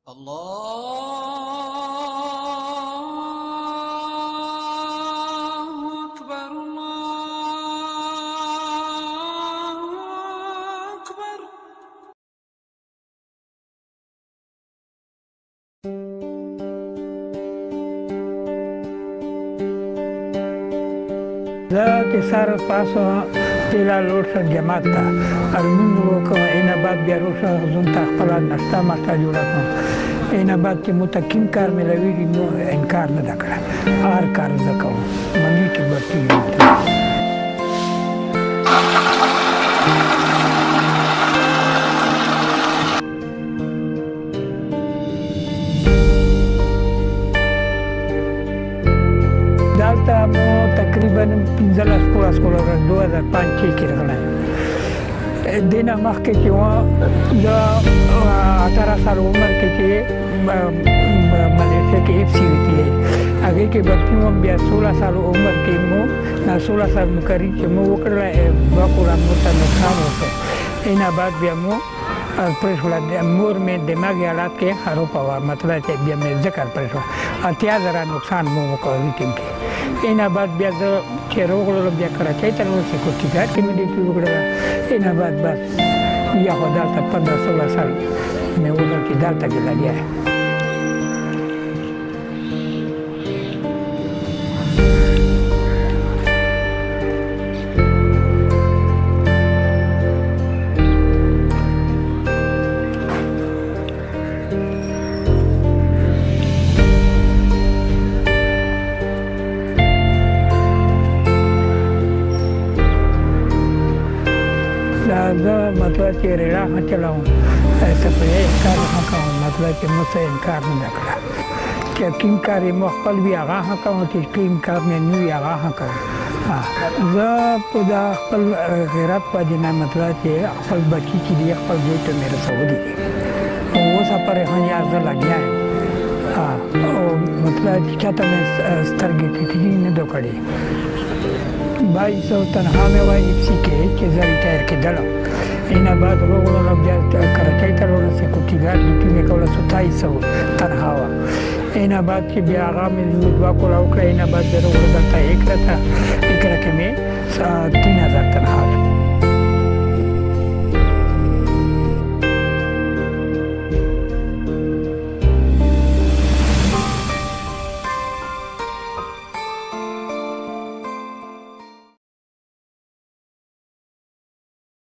زه چې سر پاسو هلال روډ سره جماعت ته لمونځ وکړم اینه بعد بیا روډ سره زون ته خپله ناشته ماشته جوړه کړم اینه بعد چې مو ته کوم کار میلوېږي نو انکار نه ده کړی هر کار زه کوم منګي کې به کېږي دلته مو تقریبا 15-16 2005 کې راغلی دې نه مخکې چې زه 18 سال عمر کې چې ملیشیا کې FC وتی هغې کې بھرتی وم بیا 16 سال عمر کې مو 16 سال مقرر چې مو وکړله دوه کوران مو ته نقصان وکړ اینا بعد بیا مو پرېښوله مور مې دماغي حالات کې خراب وه مطلب چې بیا مې ذکر پرېښوه 80,000 نقصان مو وکړ دې ټیم کې اینا بعد بیا زه چې راغلم بیا کراچۍ ته نو سکیورټي ګارډ کې مې ډیوټي وکړله اینا بعد بس بیا خو دلته 15-16 سال مې وکړل چې دلته کې لګیا یم زه مطلب چې ریړه ښه چلاوم سپرې کار ښه کوم مطلب چې مو څه انکار نه ده کړی چې کوم کار یې مو خپل وي هغه ښه کوم چې کوم کار مې نه وي هغه ښه کوم زه په دا خپل غیرت باندې نه مطلب چې خپل بچي چې دي خپل زوی ته مې رسولي دي اوس پرې هم زه لګیا یم او مطلب چې چاته مې سترګې ټیټې نه ده کړې 2200 تنها مې وای FC کې چې زه ریټایر کېدلم اینا بعد راغلم بیا کراچۍ ته لاړم سکیورټي ګارډ ډیوټي مې کوله 2700 تنها وه اینا بعد چې بیا هغه مې دوه کوله وکړه اینا بعد زه راغلم دلته 1 ته